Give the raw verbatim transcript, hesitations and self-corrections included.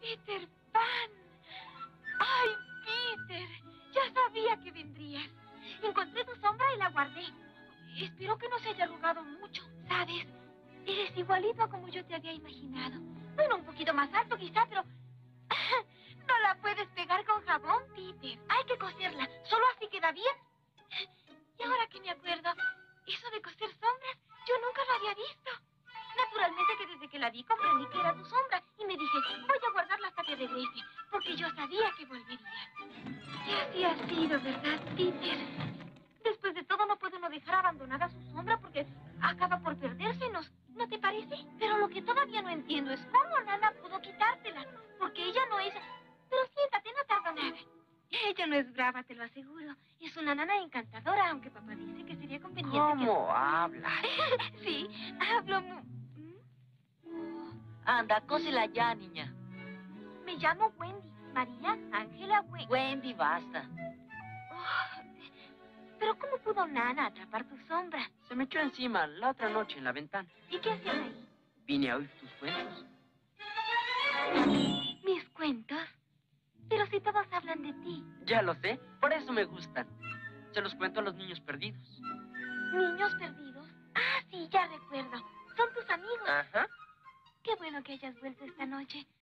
Peter Pan. ¡Ay, Peter! Ya sabía que vendrías. Encontré tu sombra y la guardé. Espero que no se haya arrugado mucho, ¿sabes? Eres igualito a como yo te había imaginado. Bueno, un poquito más alto quizá, pero... no la puedes pegar con jabón, Peter. Hay que coserla. Solo así queda bien. Y ahora que me acuerdo, eso de coser sombras, yo nunca lo había visto. Naturalmente que desde que la vi comprendí que era tu sombra. Y me dije, voy a guardarla hasta que regrese, porque yo sabía que volvería. Y así ha sido, ¿verdad, Peter? Después de todo, no puede uno dejar abandonada su sombra porque acaba por perdérsenos. ¿No te parece? Pero lo que todavía no entiendo es cómo Nana pudo quitártela. Porque ella no es... Pero siéntate, no tarda nada. Ella no es brava, te lo aseguro. Es una nana encantadora, aunque papá dice que sería conveniente ¿Cómo que... hablas? Sí, hablo mu... ¿Mm? Anda, cósela ya, niña. Me llamo Wendy. María Ángela Wendy. Wendy, basta. Oh, pero ¿cómo pudo Nana atrapar tu sombra? Se me echó encima la otra noche en la ventana. ¿Y qué hacían ahí? Vine a oír tus cuentos. ¿Mis cuentos? Pero si todos hablan de ti. Ya lo sé, por eso me gustan. Se los cuento a los niños perdidos. ¿Niños perdidos? Ah, sí, ya recuerdo. Son tus amigos. Ajá. Qué bueno que hayas vuelto esta noche.